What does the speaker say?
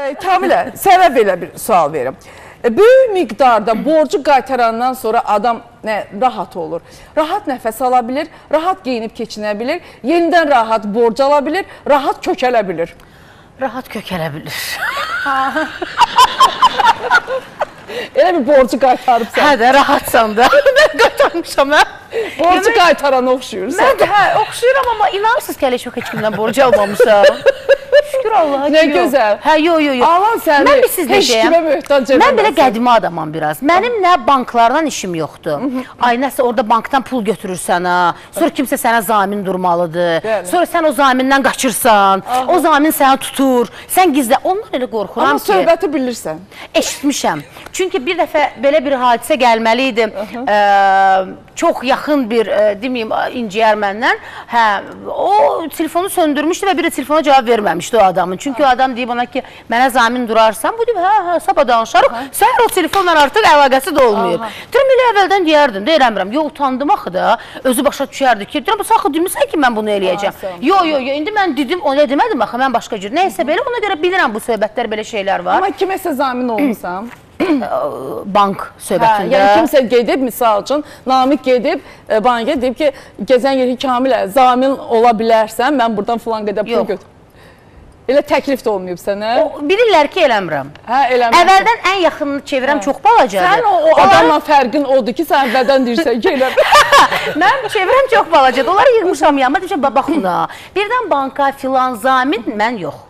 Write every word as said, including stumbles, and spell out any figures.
Kamilə, sənə belə bir sual verim. Böyük miqdarda borcu qaytarandan sonra adam nə, rahat olur. Rahat nəfəs ala bilir, rahat geyinib keçinə bilir, yenidən rahat borc ala bilir, rahat kökələ bilir. Rahat kökələ bilir. Elə bir borcu qaytarıbsan. Hə də, rahatsan da. Mən qaytarmışam, hə? Borcu qaytarana oxşuyursan. Mən də, hə, oxşuyuram, amma inanırsınız ki, hələ çox heç kimdən borcu almamışam. Şükür Allaha ki, yox. Nə gözəl. Hə, yox, yox, yox. Alan səni heç kimə möhtac eləməsin. Mən belə qədimi adamam biraz. Mənim nə banklardan işim yoxdur. Ay, nəsə orada bankdan pul götürürsən, ha. Sonra kimsə sənə zamin durmalıdır. Sonra sən o zamindən qaçırsan. O zamin səni tutur. Sən gizlə. Ondan elə qorxuram ki... Amma söhbəti bilirsən. Eşitmişəm. Çünki bir dəfə belə bir hadisə gəlməli idi. Çox yaxın bir, deməyim, inciyər məndən. Hə, o telefonu söndürmüşdü və bir də telefona cavab verməmişdi o adamın. Çünki o adam deyib ona ki, mənə zamin durarsan, bu deyib, hə, hə, sabah danışarıq. Səhər o telefonla artıq əlaqəsi də olmayıb. Deyirəm, elə əvvəldən deyərdim, deyirəm, yox, utandım axı da, özü başa düşərdi ki, deyirəm, bax, axı demirsən ki, mən bunu eləyəcəm. Yox, yox, yox, indi mən dedim, o nə demədim axı, mən başqa cür. Nəysə belə, ona görə bilirəm bu söhbətlər, belə şeylər var. Amma kiməsə zamin olmuşsan? Bank söhbətində. Yəni kimsə gedib, misal üçün, Namiq gedib, banka deyib ki, gəzən yeri Kamilə, zamin ola bilərsən, mən buradan filan qədər pul götür. Elə təklif də olmayıb sənə? Bilirlər ki, eləmirəm. Hə, eləmirəm. Əvvəldən ən yaxınını çevirəm çox balacadır. Sən o adamla fərqin odur ki, sən əvvəldən deyirsən ki, eləmirəm. Mən çevirəm çox balacadır. Onları yığmışam yanıma, deyəcəm, baxın da, birdən banka filan zamin, mən yox.